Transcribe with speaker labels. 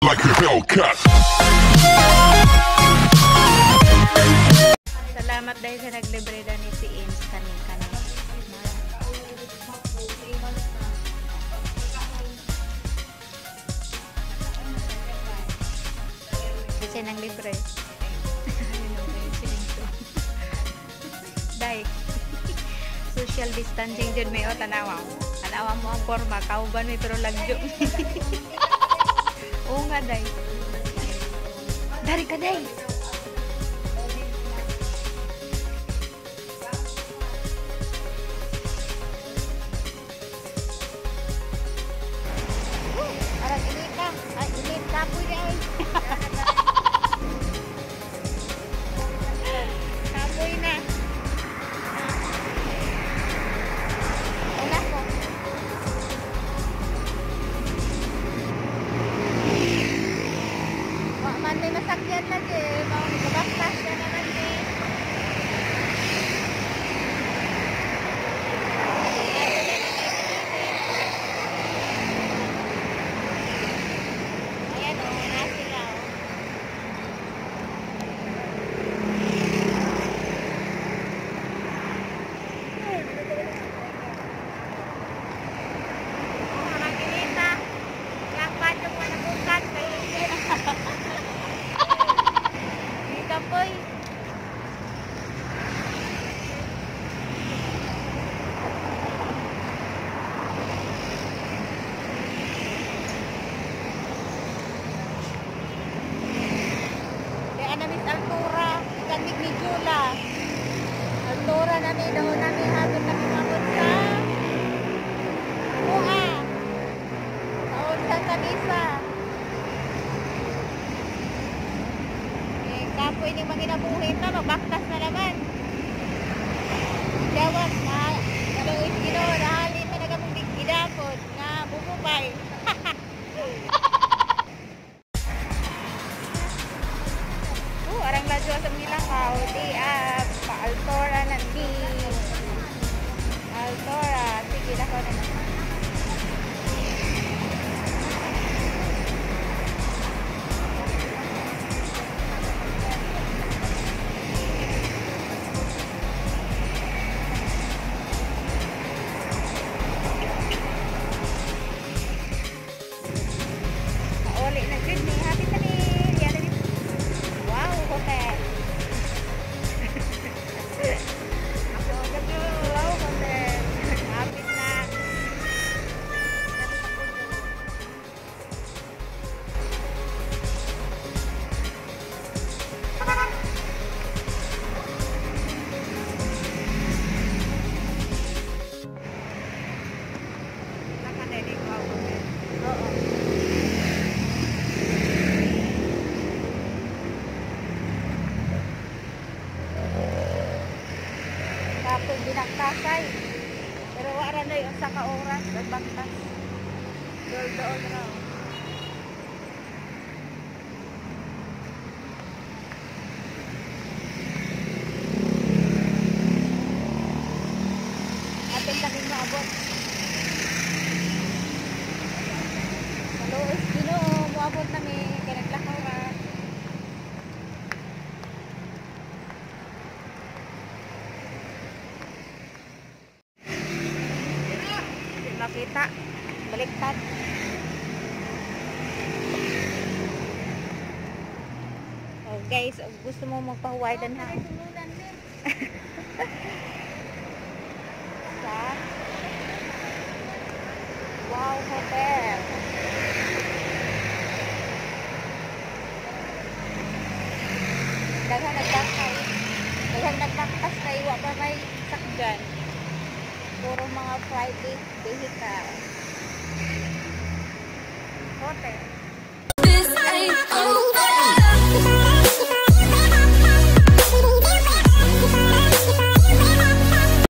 Speaker 1: like a Hellcat.
Speaker 2: Salamat dahil sa naglibre na ni si Ins kanin. Kasi nang libre. Dahil social distancing dyan may o tanawa. Tanawa mo ang forma. Kauban may pero lagyo. Oo nga, day. Dari ka, day. Arang init ka. Ay, init ka po, day. Kapoy na. Una ko. Man may masakyan lagi. Baktas na naman eh. Ayan o, nasila o. Parang kinita. Lakpat yung mga nabukat. Kapoy. Kaya namin Altura, ikandig ni Jula. Altura namin, doon namin habit na kumamot sa Buha. Taon sa Kanisa. Kapoy ni maginabuhin na, magbaktas na naman. Jawab na, naluwis gino, nahalin na nagamong gidapod, na bumupay. Arang ladyo sa Milakaw, di pa-Altora nandi. Altora, sige na ko na naman. Kapag binaktasay. Pero wala na yung sa ka-oras. Nagbaktas. Doon na. Atin kaming maabot. Maluos gino. Maabot namin. Kaya naglakaw ka. Makita, baliktad. Oh guys, gusto mo magpahuwaydan ha? Sa Wow Hotel. Daghan nagtaktas na iwa pa may sakgan. Puro mga private vehicle. Hotel.